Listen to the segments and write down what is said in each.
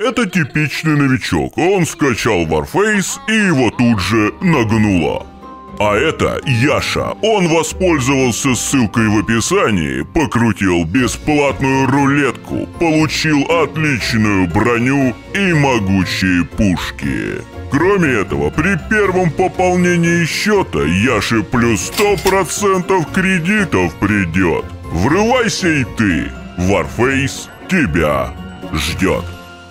Это типичный новичок. Он скачал Warface и его тут же нагнуло. А это Яша. Он воспользовался ссылкой в описании, покрутил бесплатную рулетку, получил отличную броню и могучие пушки. Кроме этого, при первом пополнении счета Яше плюс 100% кредитов придет. Врывайся и ты. Warface тебя ждет.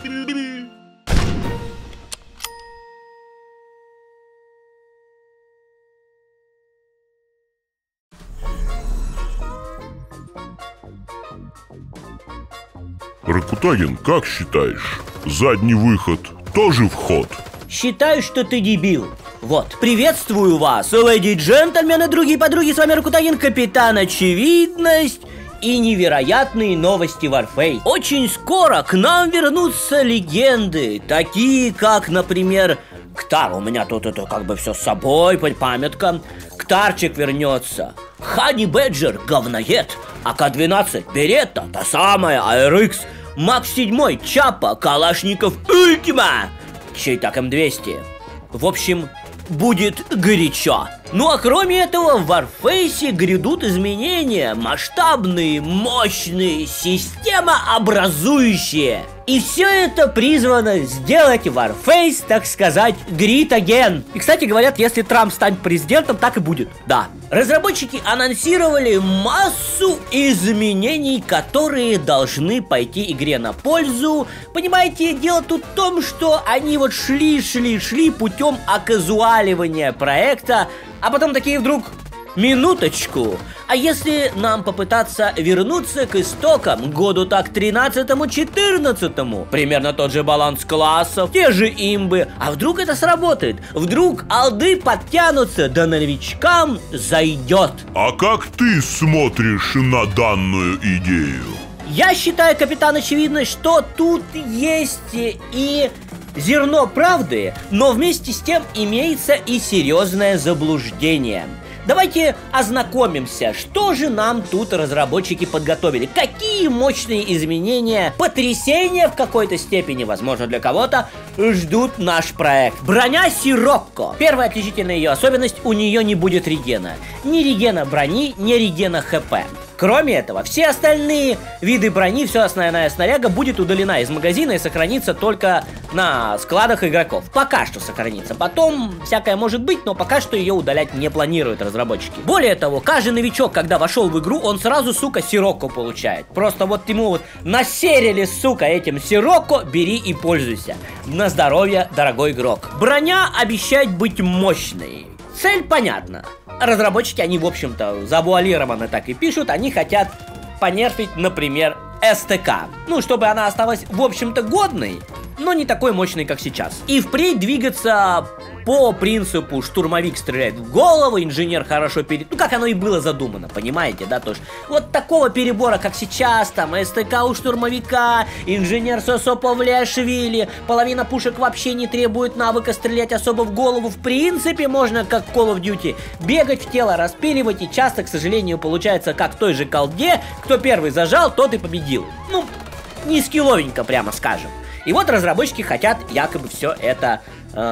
Ракутагин, как считаешь, задний выход тоже вход? Считаю, что ты дебил. Вот, приветствую вас, леди и джентльмены, другие подруги, с вами Ракутагин, капитан Очевидность и невероятные новости Warface. Очень скоро к нам вернутся легенды, такие как, например, Ктар. У меня тут это как бы все с собой, памятка. Ктарчик вернется. Хани Бэджер, говноед. АК-12, Беретта, та самая, ARX, МАК-7, Чапа, Калашников, Ультима. Чей так М200. В общем, будет горячо. Ну а кроме этого, в Warface грядут изменения, масштабные, мощные, системообразующие. И все это призвано сделать Warface, так сказать, great again. И, кстати, говорят, если Трамп станет президентом, так и будет. Да. Разработчики анонсировали массу изменений, которые должны пойти игре на пользу. Понимаете, дело тут в том, что они вот шли путем оказуаливания проекта, а потом такие вдруг... Минуточку, а если нам попытаться вернуться к истокам, году так 13-14, примерно тот же баланс классов, те же имбы, а вдруг это сработает? Вдруг алды подтянутся, да новичкам зайдет? А как ты смотришь на данную идею? Я считаю, капитан Очевидность, что тут есть и зерно правды, но вместе с тем имеется и серьезное заблуждение. Давайте ознакомимся, что же нам тут разработчики подготовили. Какие мощные изменения, потрясения в какой-то степени, возможно для кого-то, ждут наш проект. Броня Сирокко. Первая отличительная ее особенность: у нее не будет регена. Ни регена брони, ни регена ХП. Кроме этого, все остальные виды брони, вся основная снаряга будет удалена из магазина и сохранится только на складах игроков. Пока что сохранится. Потом всякое может быть, но пока что ее удалять не планируют разработчики. Более того, каждый новичок, когда вошел в игру, он сразу, сука, Сирокко получает. Просто вот ему вот насерили, сука, этим Сирокко, бери и пользуйся. На здоровье, дорогой игрок. Броня обещает быть мощной. Цель понятна. Разработчики, они, в общем-то, завуалированно так и пишут. Они хотят понерфить, например, СТК. Ну, чтобы она осталась, в общем-то, годной, но не такой мощной, как сейчас. И впредь двигаться по принципу: штурмовик стреляет в голову, инженер хорошо Ну, как оно и было задумано, понимаете, да? То есть вот такого перебора, как сейчас, там, СТК у штурмовика, инженер Сосо Павлиашвили, половина пушек вообще не требует навыка стрелять особо в голову. В принципе, можно, как в Call of Duty, бегать в тело, распиливать, и часто, к сожалению, получается, как в той же колде: кто первый зажал, тот и победил. Ну, не скилловенько, прямо скажем. И вот разработчики хотят якобы все это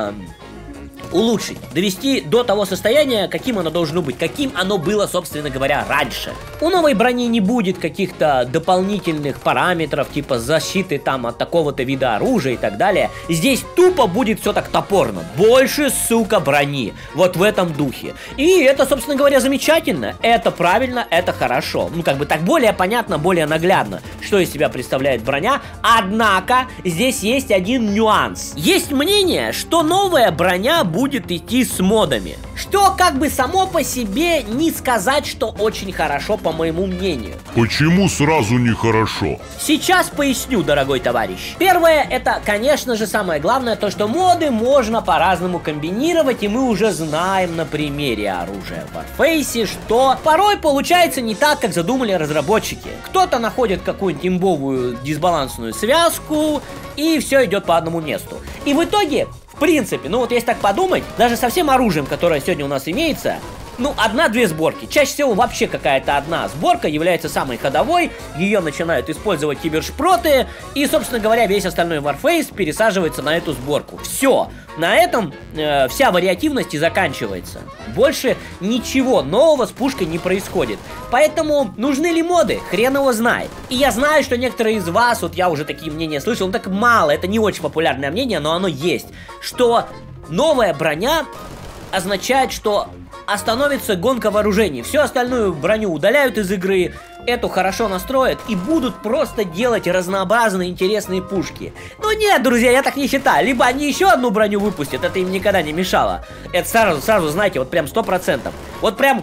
улучшить, довести до того состояния, каким оно должно быть, каким оно было, собственно говоря, раньше. У новой брони не будет каких-то дополнительных параметров, типа защиты там от такого-то вида оружия и так далее. Здесь тупо будет все так топорно. Больше, сука, брони. Вот в этом духе. И это, собственно говоря, замечательно. Это правильно, это хорошо. Ну, как бы так более понятно, более наглядно, что из себя представляет броня. Однако, здесь есть один нюанс. Есть мнение, что новая броня будет идти с модами. Что как бы само по себе не сказать, что очень хорошо, по моему мнению. Почему сразу нехорошо? Сейчас поясню, дорогой товарищ. Первое, это, конечно же, самое главное, то, что моды можно по-разному комбинировать, и мы уже знаем на примере оружия в Warface, что порой получается не так, как задумали разработчики. Кто-то находит какую-нибудь имбовую дисбалансную связку, и все идет по одному месту. И в итоге, в принципе, ну вот если так подумать, даже со всем оружием, которое сегодня у нас имеется, ну, одна-две сборки. Чаще всего вообще какая-то одна сборка является самой ходовой, ее начинают использовать кибершпроты, и, собственно говоря, весь остальной Warface пересаживается на эту сборку. Все, на этом вся вариативность и заканчивается. Больше ничего нового с пушкой не происходит. Поэтому нужны ли моды? Хрен его знает. И я знаю, что некоторые из вас, вот я уже такие мнения слышал, но так мало, это не очень популярное мнение, но оно есть, что новая броня означает, что остановится гонка вооружений. Всю остальную броню удаляют из игры, эту хорошо настроят и будут просто делать разнообразные интересные пушки. Ну нет, друзья, я так не считаю. Либо они еще одну броню выпустят, это им никогда не мешало. Это сразу знаете, вот прям 100%. Вот прям,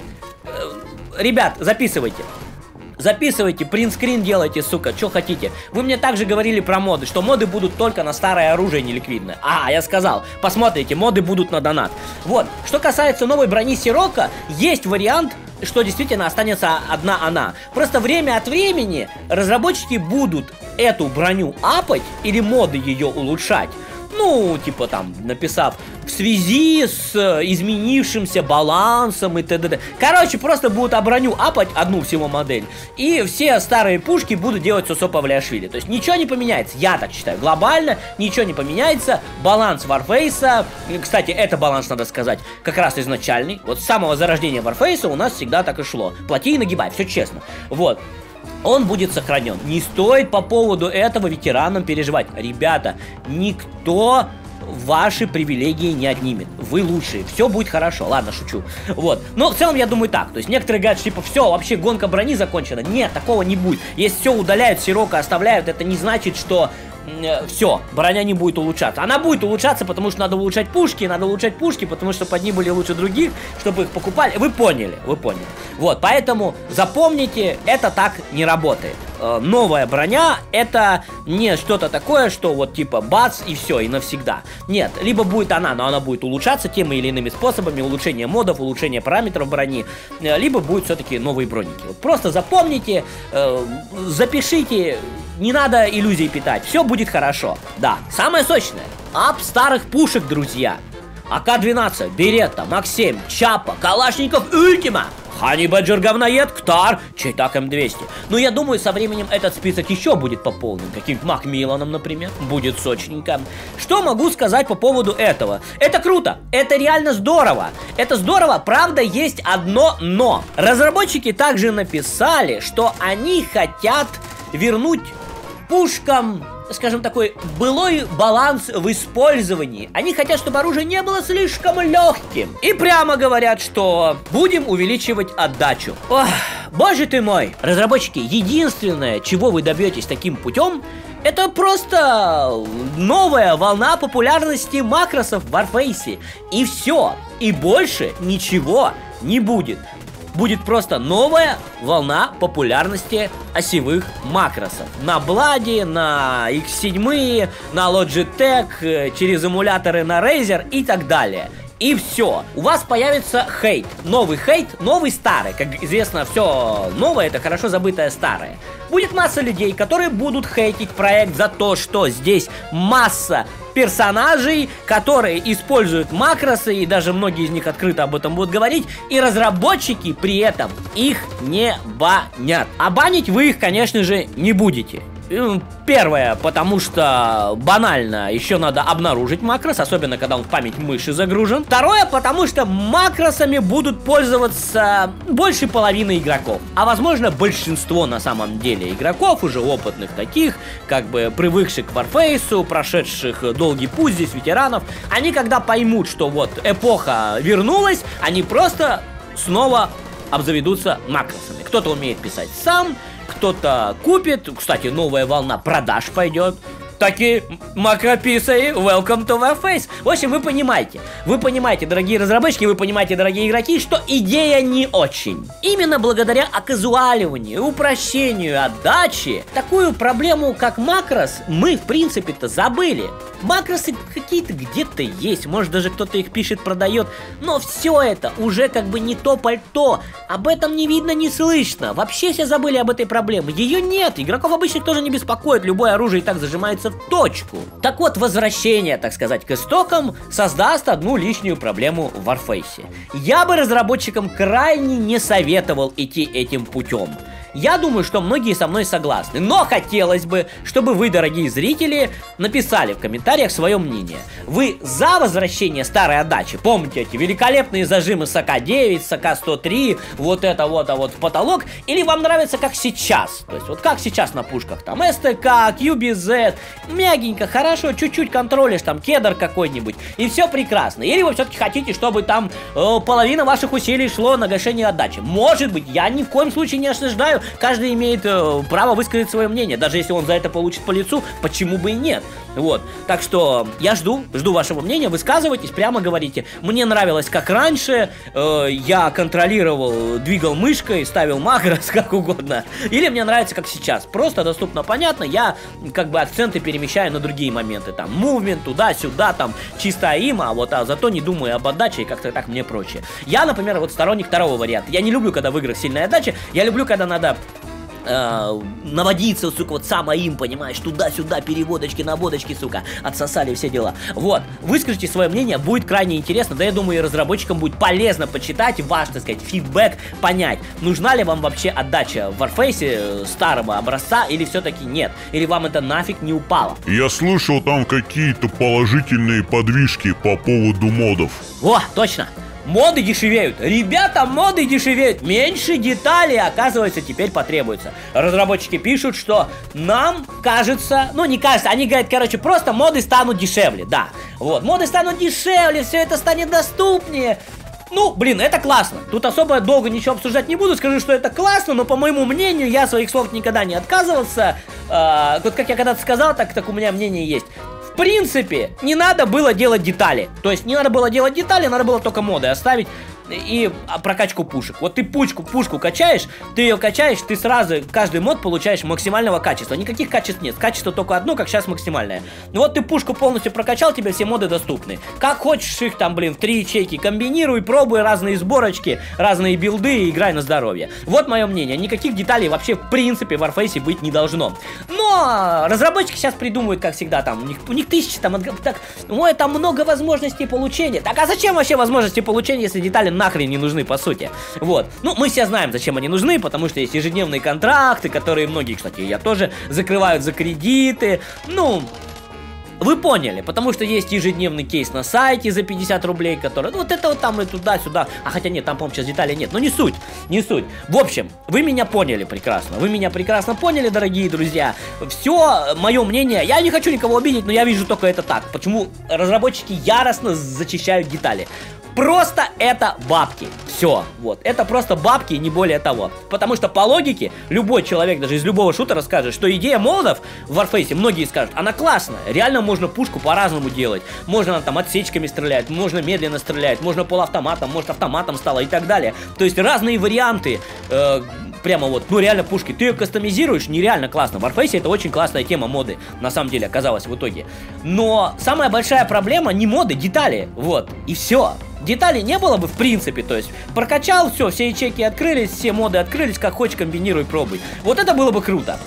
ребят, записывайте. Записывайте, принтскрин делайте, сука, что хотите. Вы мне также говорили про моды, что моды будут только на старое оружие неликвидное. Я сказал, посмотрите, моды будут на донат. Вот, что касается новой брони Сирока, есть вариант, что действительно останется одна она. Просто время от времени разработчики будут эту броню апать или моды ее улучшать. Ну, типа там, написав в связи с изменившимся балансом и т.д. Короче, просто будут броню апать одну всего модель. И все старые пушки будут делать Сосо Павлиашвили. То есть ничего не поменяется, я так считаю. Глобально ничего не поменяется. Баланс Warface, кстати, это баланс, надо сказать, как раз изначальный. Вот с самого зарождения Warface у нас всегда так и шло. Плати и нагибай, все честно. Вот. Он будет сохранен. Не стоит по поводу этого ветеранам переживать. Ребята, никто ваши привилегии не отнимет. Вы лучшие. Все будет хорошо. Ладно, шучу. Вот. Но в целом я думаю так. То есть некоторые говорят, типа, все, вообще гонка брони закончена. Нет, такого не будет. Если все удаляют, Сирока оставляют, это не значит, что все, броня не будет улучшаться. Она будет улучшаться, потому что надо улучшать пушки, потому что под ним были лучше других, чтобы их покупали. Вы поняли, вы поняли. Вот, поэтому запомните, это так не работает. Новая броня это не что-то такое, что вот типа бац и все, и навсегда. Нет, либо будет она, но она будет улучшаться теми или иными способами, улучшение модов, улучшение параметров брони, либо будет все-таки новые броники. Вот просто запомните, запишите. Не надо иллюзий питать, все будет хорошо. Да, самое сочное. Ап старых пушек, друзья. АК-12, Беретта, МАК-7, Чапа, Калашников, Ультима, Хани Баджер, Говноед, Ктар, Чейтак М200. Но я думаю, со временем этот список еще будет пополнен. Каким-то Макмилланом, например, будет сочненько. Что могу сказать по поводу этого? Это круто, это реально здорово. Это здорово, правда, есть одно но. Разработчики также написали, что они хотят вернуть пушкам, скажем, такой былой баланс в использовании. Они хотят, чтобы оружие не было слишком легким. И прямо говорят, что будем увеличивать отдачу. Ох, боже ты мой. Разработчики, единственное, чего вы добьетесь таким путем, это просто новая волна популярности макросов в Warface. И все. И больше ничего не будет. Будет просто новая волна популярности осевых макросов. На Бладе, на X7, на Logitech, через эмуляторы на Razer и так далее. И все. У вас появится хейт. Новый хейт, новый старый. Как известно, все новое — это хорошо забытое старое. Будет масса людей, которые будут хейтить проект за то, что здесь масса персонажей, которые используют макросы, и даже многие из них открыто об этом будут говорить, и разработчики при этом их не банят. А банить вы их, конечно же, не будете. Первое, потому что банально еще надо обнаружить макрос, особенно когда он в память мыши загружен. Второе, потому что макросами будут пользоваться больше половины игроков. А возможно большинство на самом деле игроков, уже опытных таких, как бы привыкших к Warface, прошедших долгий путь здесь ветеранов. Они когда поймут, что вот эпоха вернулась, они просто снова обзаведутся макросами. Кто-то умеет писать сам, кто-то купит. Кстати, новая волна продаж пойдет. Такие макрописаи, welcome to Warface. В общем, вы понимаете, дорогие разработчики, вы понимаете, дорогие игроки, что идея не очень. Именно благодаря оказуаливанию, упрощению отдачи, такую проблему, как макрос, мы, в принципе-то, забыли. Макросы какие-то где-то есть, может, даже кто-то их пишет, продает, но все это уже как бы не то пальто. Об этом не видно, не слышно. Вообще все забыли об этой проблеме. Ее нет, игроков обычных тоже не беспокоит, любое оружие и так зажимается становится в точку. Так вот, возвращение, так сказать, к истокам создаст одну лишнюю проблему в Warface. Я бы разработчикам крайне не советовал идти этим путем. Я думаю, что многие со мной согласны, но хотелось бы, чтобы вы, дорогие зрители, написали в комментариях свое мнение. Вы за возвращение старой отдачи? Помните эти великолепные зажимы с АК-9, с АК-103, вот это вот, а вот в потолок? Или вам нравится как сейчас? То есть вот как сейчас на пушках, там СТК, QBZ, мягенько, хорошо, чуть-чуть контролишь, там кедр какой-нибудь, и все прекрасно. Или вы все-таки хотите, чтобы там половина ваших усилий шло на гашение отдачи? Может быть, я ни в коем случае не осуждаю. Каждый имеет право высказать свое мнение, даже если он за это получит по лицу, почему бы и нет. Вот, так что я жду вашего мнения, высказывайтесь, прямо говорите. Мне нравилось как раньше, я контролировал, двигал мышкой, ставил макрос, как угодно. Или мне нравится как сейчас, просто доступно, понятно, я как бы акценты перемещаю на другие моменты. Там, мувмент, туда-сюда, там, чисто АИМ, а зато не думаю об отдаче и как-то так мне проще. Я, например, вот сторонник второго варианта. Я не люблю, когда в играх сильная отдача, я люблю, когда надо наводиться, сука, вот сам АИМ, понимаешь, туда-сюда, переводочки, наводочки, сука, отсосали все дела. Вот, выскажите свое мнение, будет крайне интересно, да я думаю, и разработчикам будет полезно почитать ваш, так сказать, фидбэк, понять, нужна ли вам вообще отдача в Warface старого образца или все-таки нет, или вам это нафиг не упало. Я слышал там какие-то положительные подвижки по поводу модов. О, точно! Моды дешевеют. Ребята, моды дешевеют. Меньше деталей, оказывается, теперь потребуется. Разработчики пишут, что нам кажется, ну не кажется, они говорят, короче, просто моды станут дешевле, да. Вот, моды станут дешевле, все это станет доступнее. Ну, блин, это классно. Тут особо долго ничего обсуждать не буду. Скажу, что это классно, но по моему мнению, я своих слов никогда не отказывался. Вот как я когда-то сказал, так у меня мнение есть. В принципе, не надо было делать детали. То есть не надо было делать детали, надо было только моды оставить и прокачку пушек. Вот ты пушку качаешь, ты ее качаешь, ты сразу каждый мод получаешь максимального качества. Никаких качеств нет, качество только одно, как сейчас максимальное. Ну вот ты пушку полностью прокачал, тебе все моды доступны. Как хочешь их там, блин, в 3 ячейки комбинируй, пробуй разные сборочки, разные билды и играй на здоровье. Вот мое мнение, никаких деталей вообще в принципе в Warface быть не должно. Но разработчики сейчас придумывают, как всегда, там, у них тысячи, там, так, ой, там много возможностей получения. Так, а зачем вообще возможности получения, если детали нахрен не нужны, по сути. Вот. Ну, мы все знаем, зачем они нужны, потому что есть ежедневные контракты, которые многие, кстати, я тоже закрывают за кредиты. Ну, вы поняли, потому что есть ежедневный кейс на сайте за 50 рублей, который, ну, вот это вот там и туда-сюда. А хотя нет, там, по-моему, сейчас деталей нет, но не суть, не суть. В общем, вы меня поняли прекрасно, вы меня прекрасно поняли, дорогие друзья. Все, мое мнение, я не хочу никого обидеть, но я вижу только это так. Почему разработчики яростно зачищают детали? Просто это бабки. Все, вот. Это просто бабки, не более того. Потому что по логике, любой человек, даже из любого шутера скажет, что идея модов в Warface, многие скажут, она классная. Реально можно пушку по-разному делать. Можно там отсечками стрелять, можно медленно стрелять, можно полуавтоматом, может автоматом стало и так далее. То есть разные варианты. Прямо вот, ну реально пушки. Ты ее кастомизируешь, нереально классно. В Warface это очень классная тема моды, на самом деле, оказалась в итоге. Но самая большая проблема не моды, детали. Вот, и все. Деталей не было бы в принципе, то есть прокачал, все ячейки открылись, все моды открылись, как хочешь комбинируй, пробуй. Вот это было бы круто.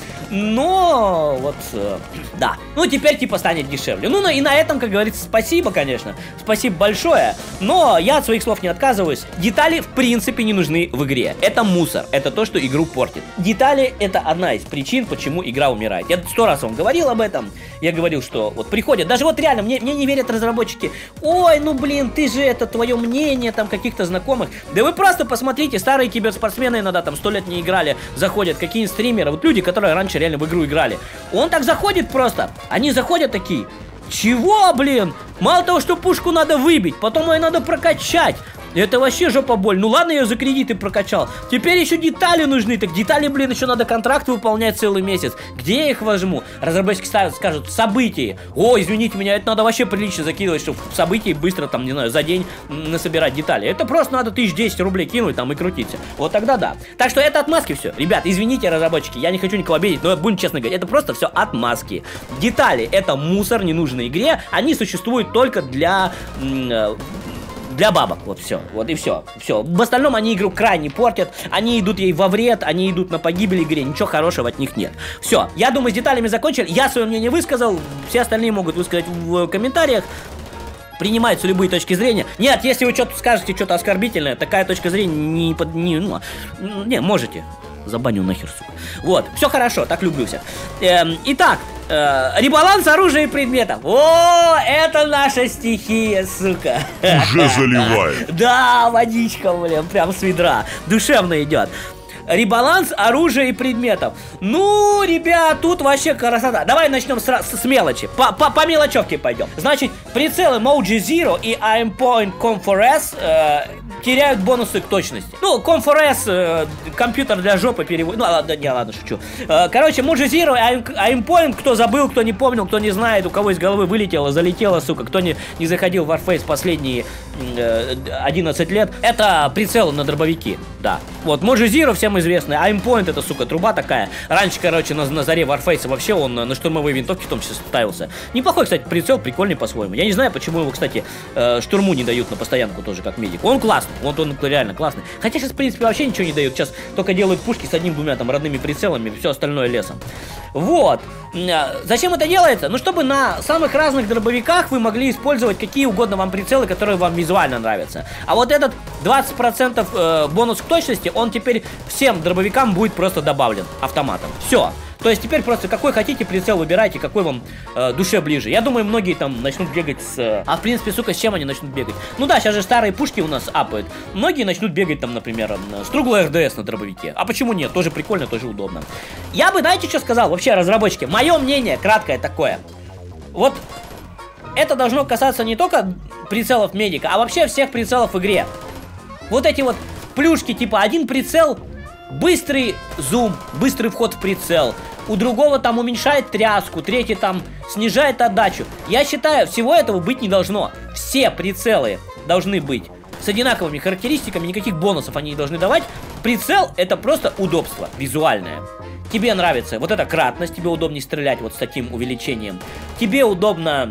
Но вот, да. Ну теперь типа станет дешевле. Ну и на этом, как говорится, спасибо, конечно. Спасибо большое. Но я от своих слов не отказываюсь. Детали в принципе не нужны в игре. Это мусор. Это то, что игру портит. Детали это одна из причин, почему игра умирает. Я 100 раз вам говорил об этом. Я говорил, что вот приходят, даже вот реально, мне не верят разработчики. Ой, ну блин, ты же это твое мнение там каких-то знакомых. Да вы просто посмотрите, старые киберспортсмены иногда там 100 лет не играли, заходят, какие-нибудь стримеры, вот люди, которые раньше реально в игру играли. Он так заходит просто, они заходят такие, чего, блин? Мало того, что пушку надо выбить, потом ее надо прокачать. Это вообще жопа боль. Ну ладно, я ее за кредиты прокачал. Теперь еще детали нужны. Так детали, блин, еще надо контракт выполнять целый месяц. Где я их возьму? Разработчики скажут, события. О, извините меня, это надо вообще прилично закидывать, чтобы в событии быстро, там, не знаю, за день насобирать детали. Это просто надо 1010 рублей кинуть там и крутиться. Вот тогда да. Так что это отмазки все. Ребят, извините, разработчики, я не хочу никого обидеть, но будем честно говорить, это просто все отмазки. Детали это мусор, не нужной игре. Они существуют только для для бабок, вот все, вот и все. В остальном они игру крайне портят, они идут ей во вред, они идут на погибель игре, ничего хорошего от них нет. Все, я думаю, с деталями закончили, я свое мнение высказал, все остальные могут высказать в комментариях. Принимаются любые точки зрения. Нет, если вы что-то скажете, что-то оскорбительное, такая точка зрения не можете. Забаню нахер, сука. Вот, все хорошо, так люблю всех. Итак, ребаланс оружия и предметов. О, это наша стихия, сука. Уже заливает. Да, водичка, блин, прям с ведра. Душевно идет. Ребаланс оружия и предметов. Ну, ребят, тут вообще красота. Давай начнем с мелочи. По мелочевке пойдем. Значит, прицелы Moji Zero и Aimpoint Com4S теряют бонусы к точности. Ну, Com4S компьютер для жопы переводит. Ну, ладно, шучу. Короче, Moji Zero и Aimpoint, кто забыл, кто не помнил, кто не знает, у кого из головы вылетело, залетело, сука, кто не заходил в Warface последние 11 лет, это прицелы на дробовики. Да. Вот, Moji Zero всем известный, Aimpoint это, сука, труба такая. Раньше, короче, на заре Warface вообще он на штурмовые винтовки в том числе ставился. Неплохой, кстати, прицел, прикольный по-своему. Я не знаю, почему его, кстати, штурму не дают на постоянку тоже, как медик. Он классный, вот он реально классный. Хотя сейчас, в принципе, вообще ничего не дают. Сейчас только делают пушки с одним-двумя там родными прицелами, все остальное лесом. Вот. Зачем это делается? Ну, чтобы на самых разных дробовиках вы могли использовать какие угодно вам прицелы, которые вам визуально нравятся. А вот этот 20% бонус к точности, он теперь всем дробовикам будет просто добавлен автоматом. Все. То есть теперь просто какой хотите прицел выбирайте, какой вам душе ближе. Я думаю, многие там начнут бегать с... А в принципе, сука, с чем они начнут бегать? Ну да, сейчас же старые пушки у нас апают. Многие начнут бегать там, например, с Struggle RDS на дробовике. А почему нет? Тоже прикольно, тоже удобно. Я бы, знаете, что сказал? Вообще, разработчики, мое мнение краткое такое. Вот это должно касаться не только прицелов медика, а вообще всех прицелов в игре. Вот эти вот плюшки, типа один прицел... Быстрый зум, быстрый вход в прицел. У другого там уменьшает тряску, третий там снижает отдачу. Я считаю, всего этого быть не должно. Все прицелы должны быть с одинаковыми характеристиками, никаких бонусов они не должны давать. Прицел это просто удобство визуальное. Тебе нравится вот эта кратность, тебе удобнее стрелять вот с таким увеличением. Тебе удобно...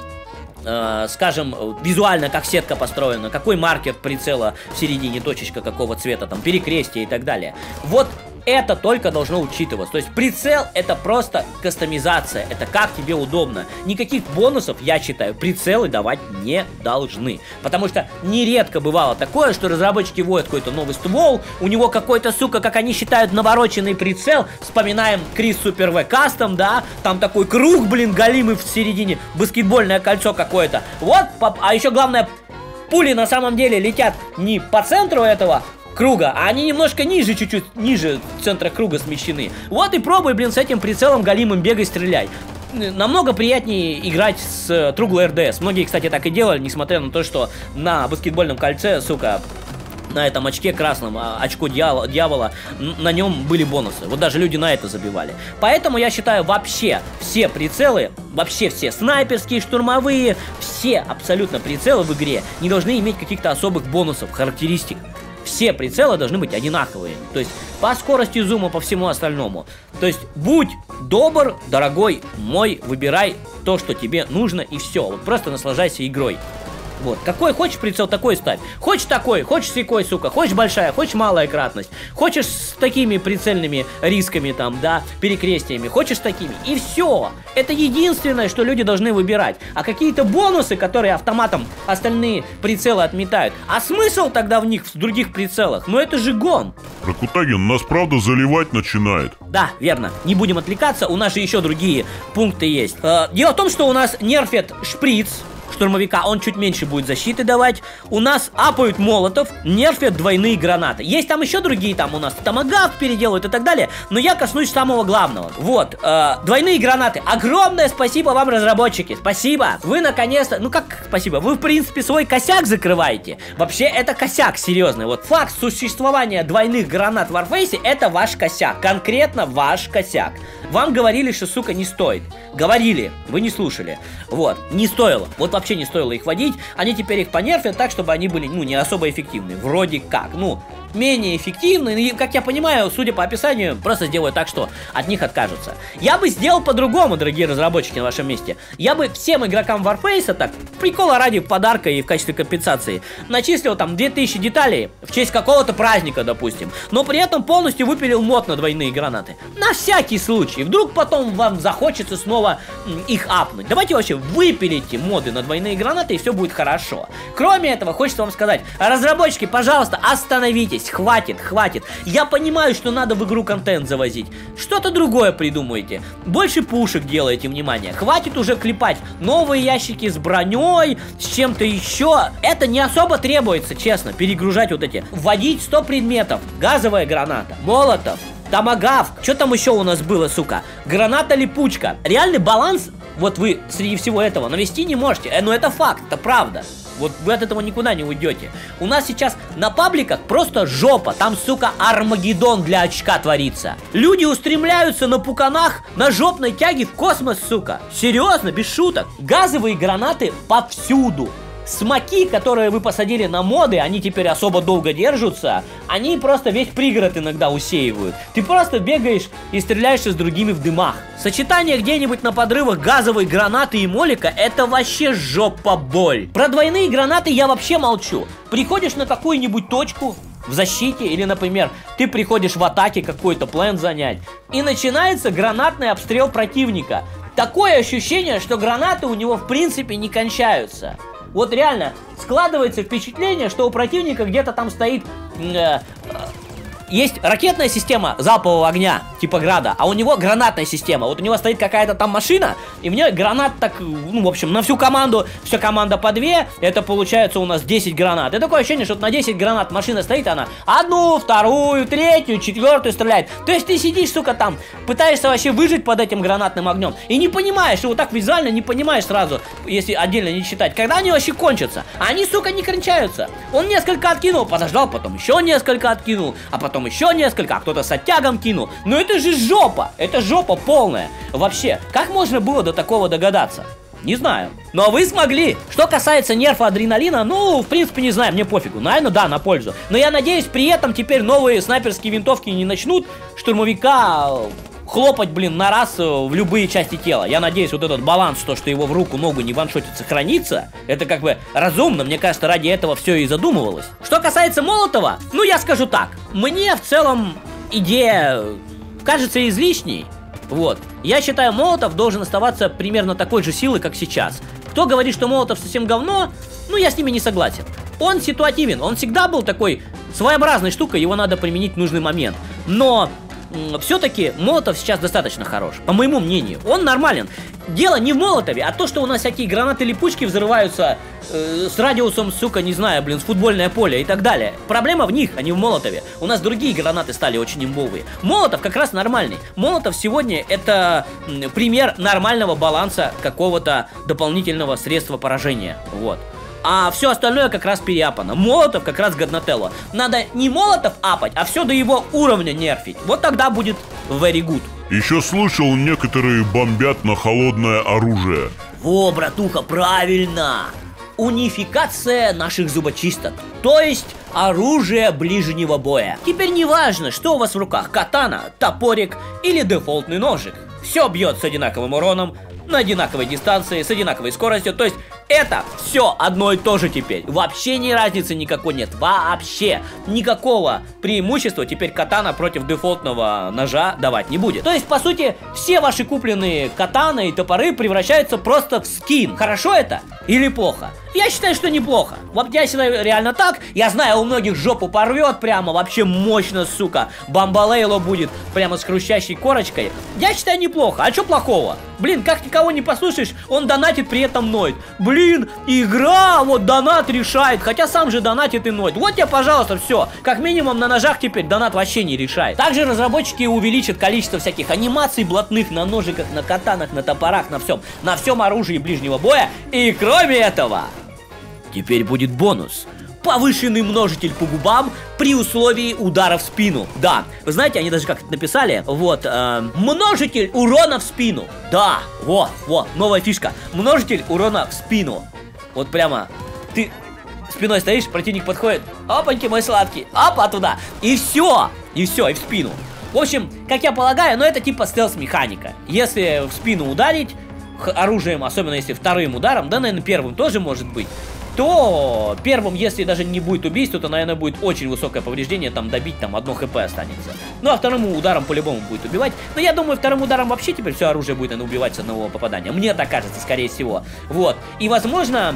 скажем, визуально, как сетка построена, какой маркер прицела в середине, точечка какого цвета, там, перекрестие и так далее. Вот это только должно учитываться. То есть прицел это просто кастомизация, это как тебе удобно. Никаких бонусов, я считаю, прицелы давать не должны. Потому что нередко бывало такое, что разработчики вводят какой-то новый ствол, у него какой-то, сука, как они считают, навороченный прицел. Вспоминаем Крис Супер В Кастом, да, там такой круг, блин, галимый в середине, баскетбольное кольцо какое-то. Вот, а еще главное, пули на самом деле летят не по центру этого круга, а они немножко ниже, чуть-чуть ниже центра круга смещены. Вот и пробуй, блин, с этим прицелом галимым бегай, стреляй. Намного приятнее играть с Struggle RDS. Многие, кстати, так и делали, несмотря на то, что на баскетбольном кольце, сука, на этом очке красном, очко дьявола, на нем были бонусы. Вот даже люди на это забивали. Поэтому я считаю, вообще все прицелы, вообще все снайперские, штурмовые, все абсолютно прицелы в игре не должны иметь каких-то особых бонусов, характеристик. Все прицелы должны быть одинаковые. То есть по скорости зума, по всему остальному. То есть будь добр, дорогой мой, выбирай то, что тебе нужно, и все. Вот просто наслаждайся игрой. Вот, какой хочешь прицел, такой ставь. Хочешь такой, хочешь сякой, сука. Хочешь большая, хочешь малая кратность. Хочешь с такими прицельными рисками там, да, перекрестиями. Хочешь с такими. И все. Это единственное, что люди должны выбирать. А какие-то бонусы, которые автоматом остальные прицелы отметают. А смысл тогда в них, в других прицелах? Ну это же гон. Ракутагин, нас правда заливать начинает. Да, верно. Не будем отвлекаться, у нас же еще другие пункты есть. Дело в том, что у нас нерфят шприц штурмовика, он чуть меньше будет защиты давать. У нас апают молотов, нерфят двойные гранаты. Есть там еще другие, там у нас томагавк переделывают и так далее. Но я коснусь самого главного. Вот, двойные гранаты. Огромное спасибо вам, разработчики. Спасибо. Вы наконец-то, ну как спасибо, вы в принципе свой косяк закрываете. Вообще это косяк серьезный. Вот факт существования двойных гранат в Warface это ваш косяк. Конкретно ваш косяк. Вам говорили, что, сука, не стоит. Говорили, вы не слушали. Вот, не стоило. Вот вообще не стоило их водить. Они теперь их понерфят так, чтобы они были, ну, не особо эффективны. Вроде как, ну, менее эффективны, и, как я понимаю, судя по описанию, просто сделаю так, что от них откажутся. Я бы сделал по-другому, дорогие разработчики, на вашем месте. Я бы всем игрокам Warface, так, прикола ради подарка и в качестве компенсации, начислил там 2000 деталей в честь какого-то праздника, допустим, но при этом полностью выпилил мод на двойные гранаты. На всякий случай, вдруг потом вам захочется снова их апнуть. Давайте вообще выпилите моды на двойные гранаты, и все будет хорошо. Кроме этого, хочется вам сказать, разработчики, пожалуйста, остановитесь, хватит. Я понимаю, что надо в игру контент завозить. Что-то другое придумайте. Больше пушек делайте, внимание. Хватит уже клепать новые ящики с броней, с чем-то еще. Это не особо требуется, честно, перегружать вот эти. Вводить 100 предметов. Газовая граната, молотов, томагавк. Что там еще у нас было, сука? Граната-липучка. Реальный баланс, вот вы среди всего этого навести не можете. Но это факт, это правда. Вот вы от этого никуда не уйдете. У нас сейчас на пабликах просто жопа. Там, сука, Армагеддон для очка творится. Люди устремляются на пуканах, на жопной тяге в космос, сука. Серьезно, без шуток. Газовые гранаты повсюду. Смоки, которые вы посадили на моды, они теперь особо долго держатся. Они просто весь пригород иногда усеивают. Ты просто бегаешь и стреляешься с другими в дымах. Сочетание где-нибудь на подрывах газовой гранаты и молика — это вообще жопа-боль. Про двойные гранаты я вообще молчу. Приходишь на какую-нибудь точку в защите, или, например, ты приходишь в атаке какой-то план занять, и начинается гранатный обстрел противника. Такое ощущение, что гранаты у него в принципе не кончаются. Вот реально складывается впечатление, что у противника где-то там стоит... есть ракетная система залпового огня, типа Града, а у него гранатная система. Вот у него стоит какая-то там машина, и в ней гранат так, ну, в общем, на всю команду, вся команда по 2, это получается у нас 10 гранат. И такое ощущение, что на 10 гранат машина стоит, она одну, вторую, третью, четвертую стреляет. То есть ты сидишь, сука, там, пытаешься вообще выжить под этим гранатным огнем, и не понимаешь, и вот так визуально не понимаешь сразу, если отдельно не считать, когда они вообще кончатся. А они, сука, не кончаются. Он несколько откинул, подождал, потом еще несколько откинул, а потом еще несколько, а кто-то с оттягом кинул. Но это же жопа! Это жопа полная. Вообще, как можно было до такого догадаться? Не знаю. Но вы смогли. Что касается нерфа адреналина, ну, в принципе, не знаю, мне пофигу. Наверное, да, на пользу. Но я надеюсь, при этом теперь новые снайперские винтовки не начнут штурмовика хлопать, блин, на раз в любые части тела. Я надеюсь, вот этот баланс, то, что его в руку, ногу не ваншотит, сохранится. Это как бы разумно, мне кажется, ради этого все и задумывалось. Что касается Молотова, ну, я скажу так. Мне в целом идея кажется излишней. Вот. Я считаю, Молотов должен оставаться примерно такой же силы, как сейчас. Кто говорит, что Молотов совсем говно, ну, я с ними не согласен. Он ситуативен, он всегда был такой своеобразной штукой, его надо применить в нужный момент. Но все-таки Молотов сейчас достаточно хорош, по моему мнению. Он нормален. Дело не в Молотове, а то, что у нас всякие гранаты-липучки взрываются с радиусом, сука, не знаю, блин, с футбольное поле и так далее. Проблема в них, а не в Молотове. У нас другие гранаты стали очень имбовые. Молотов как раз нормальный. Молотов сегодня это пример нормального баланса какого-то дополнительного средства поражения. Вот. А все остальное как раз переапано. Молотов как раз годнотелло. Надо не Молотов апать, а все до его уровня нерфить. Вот тогда будет very good. Еще слышал, некоторые бомбят на холодное оружие. Во, братуха, правильно! Унификация наших зубочисток. То есть оружие ближнего боя. Теперь не важно, что у вас в руках: катана, топорик или дефолтный ножик. Все бьет с одинаковым уроном, на одинаковой дистанции, с одинаковой скоростью. То есть это все одно и то же теперь. Вообще ни разницы никакой нет. Вообще никакого преимущества теперь катана против дефолтного ножа давать не будет. То есть, по сути, все ваши купленные катаны и топоры превращаются просто в скин. Хорошо это или плохо? Я считаю, что неплохо. Вот я считаю реально так. Я знаю, у многих жопу порвет прямо вообще мощно, сука. Бамбалейло будет прямо с хрустящей корочкой. Я считаю, неплохо. А что плохого? Блин, как никого не послушаешь, он донатит, при этом ноет. Блин, игра, вот донат решает. Хотя сам же донатит и ноет. Вот тебе, пожалуйста, все. Как минимум на ножах теперь донат вообще не решает. Также разработчики увеличат количество всяких анимаций блатных на ножиках, на катанах, на топорах, на всем оружии ближнего боя. И кроме этого, теперь будет бонус. Повышенный множитель по губам при условии удара в спину. Да, вы знаете, они даже как это написали. Вот, множитель урона в спину. Да, вот, новая фишка. Множитель урона в спину. Вот прямо, ты спиной стоишь, противник подходит, опаньки, мой сладкий, опа, туда, и все, и в спину. В общем, как я полагаю, это типа стелс-механика. Если в спину ударить оружием, особенно если вторым ударом, да, наверное, первым тоже может быть, то первым, если даже не будет убийства, то, наверное, будет очень высокое повреждение, там, добить, там, 1 хп останется. Ну, а вторым ударом по-любому будет убивать. Но я думаю, вторым ударом вообще теперь все оружие будет, наверное, убивать с одного попадания. Мне так кажется, скорее всего. Вот. И, возможно,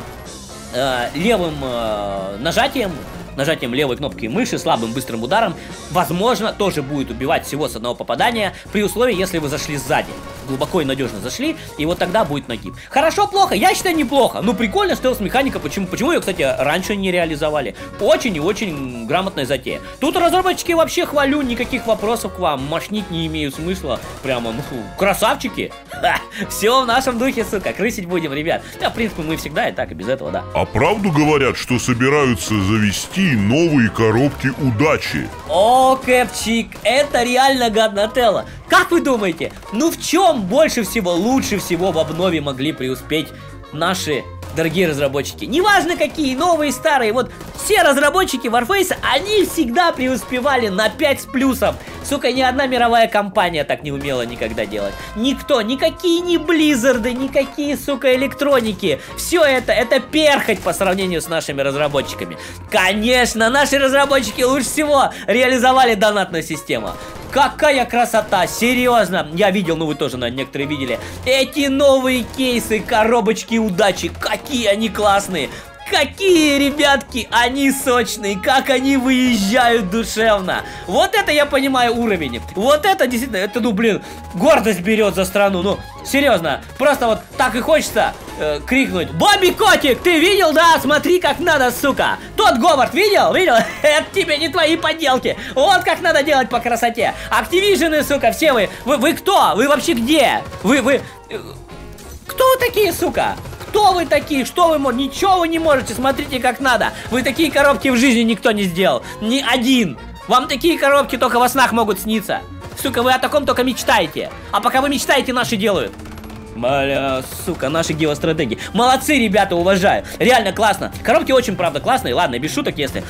левым нажатием левой кнопки мыши, слабым быстрым ударом, возможно, тоже будет убивать всего с одного попадания, при условии, если вы зашли сзади. Глубоко и надежно зашли, и вот тогда будет нагиб. Хорошо, плохо? Я считаю, неплохо. Ну, прикольно, стелс-механика. Почему ее, кстати, раньше не реализовали? Очень и очень грамотная затея. Тут разработчики вообще хвалю, никаких вопросов к вам. Мошнить не имеют смысла. Прямо, ну, красавчики. Все в нашем духе, сука. Крысить будем, ребят. Да, в принципе, мы всегда и так, и без этого, да. А правду говорят, что собираются завести новые коробки удачи? О, Кэпчик, это реально Годнателло. Как вы думаете, ну в чем больше всего, лучше всего в обнове могли преуспеть наши дорогие разработчики? Неважно какие, новые, старые, вот все разработчики Warface, они всегда преуспевали на 5 с плюсом. Сука, ни одна мировая компания так не умела никогда делать. Никто, никакие не Blizzard, никакие, сука, электроники. Все это перхоть по сравнению с нашими разработчиками. Конечно, наши разработчики лучше всего реализовали донатную систему. Какая красота, серьезно. Я видел, ну вы тоже, наверное, некоторые видели. Эти новые кейсы, коробочки удачи, какие они классные. Какие, ребятки, они сочные, как они выезжают душевно. Вот это я понимаю уровень. Вот это действительно, это, ну, блин, гордость берет за страну. Ну, серьезно, просто вот так и хочется крикнуть: Бобби Котик, ты видел, да? Смотри, как надо, сука. Тот Говард, видел? Видел? Это тебе не твои поделки. Вот как надо делать по красоте. Activision, сука, все вы кто? Вы вообще где? Вы... Кто вы такие, сука? Кто вы такие? Что вы можете? Ничего вы не можете, смотрите как надо. Вы такие коробки в жизни никто не сделал. Ни один. Вам такие коробки только во снах могут сниться. Сука, вы о таком только мечтаете. А пока вы мечтаете, наши делают. Бля, сука, наши геостратеги. Молодцы, ребята, уважаю. Реально классно. Коробки очень, правда, классные. Ладно, без шуток, если...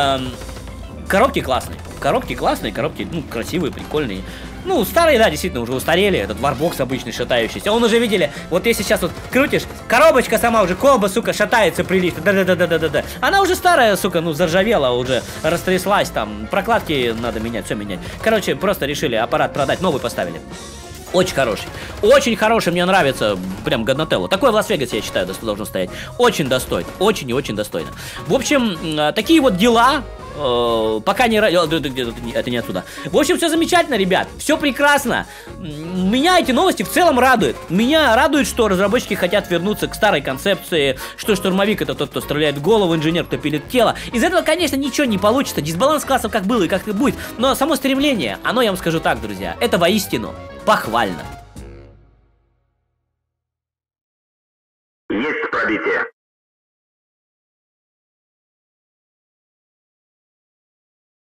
Коробки классные. Коробки классные, коробки, ну, красивые, прикольные. Ну, старые, да, действительно, уже устарели. Этот варбокс обычный шатающийся. Он уже видели, вот если сейчас вот крутишь, коробочка сама уже, колба, сука, шатается прилично. Да-да-да-да-да-да. Она уже старая, сука, ну, заржавела, уже растряслась там. Прокладки надо менять, все менять. Короче, просто решили аппарат продать, новый поставили. Очень хороший. Очень хороший, мне нравится. Прям Годнателло. Такой в Лас-Вегасе, я считаю, должен стоять. Очень достойно. Очень и очень достойно. В общем, такие вот дела. Пока не... Это не отсюда. В общем, все замечательно, ребят. Все прекрасно. Меня эти новости в целом радуют. Меня радует, что разработчики хотят вернуться к старой концепции, что штурмовик — это тот, кто стреляет в голову, инженер, кто пилит тело. Из этого, конечно, ничего не получится. Дисбаланс классов как было и как и будет. Но само стремление, оно, я вам скажу так, друзья, это воистину похвально. Есть пробитие.